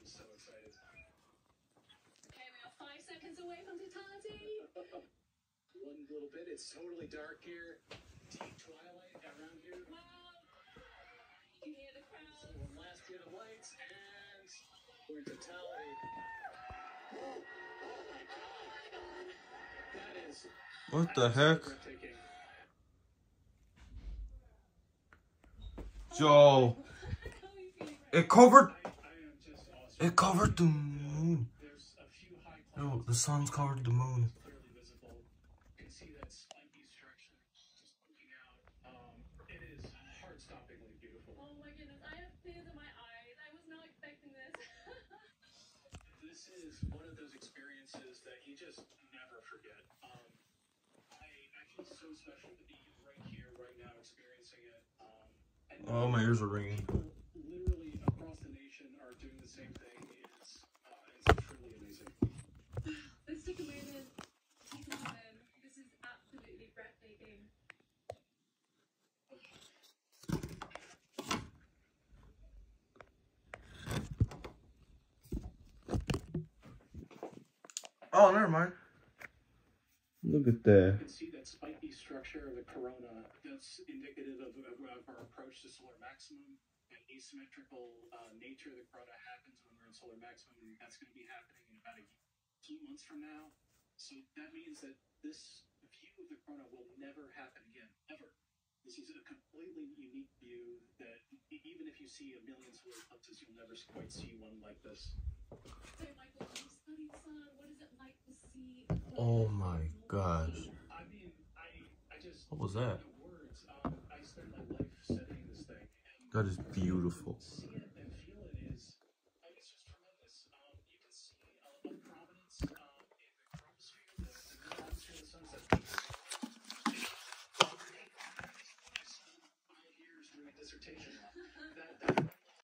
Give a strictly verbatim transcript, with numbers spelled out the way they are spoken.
so excited. Okay, we are five seconds away from totality. One little bit. It's totally dark here. Deep twilight around here. Wow. You can hear the crowd. So one last bit of lights, and we're in totality. That is. What the heck? Joe. It covered. It covered the moon. No, the sun's covered the moon. Oh my goodness, I have tears in my eyes. I was not expecting this. This is one of those experiences that you just never forget. Um, I, I feel so special to be right here, right now, experiencing it. Um, and Oh, my ears are ringing. People literally across the nation are doing the same thing. It's, uh, it's truly amazing. Let's take a moment. Take a moment. This is absolutely breathtaking. Oh, never mind. Look at that. You can see that spiky structure of the corona. That's indicative of, of, of our approach to solar maximum. An asymmetrical uh, nature of the corona happens when we're in solar maximum, and that's going to be happening in about a few months from now. So that means that this view of the corona will never happen again, ever. This is a completely unique view that even if you see a million solar eclipses, you'll never quite see one like this. So, Michael, you studied sun. What is it like to see? Oh my gosh. I mean, I, I just. What was that? No words. Um, I spent my life studying this thing. That is beautiful. See it and feel it is, I mean, it's just tremendous. Um, you can see uh, a prominence um, in the chromosphere, the, the middle atmosphere of the sun. I spent five years doing a dissertation on that. that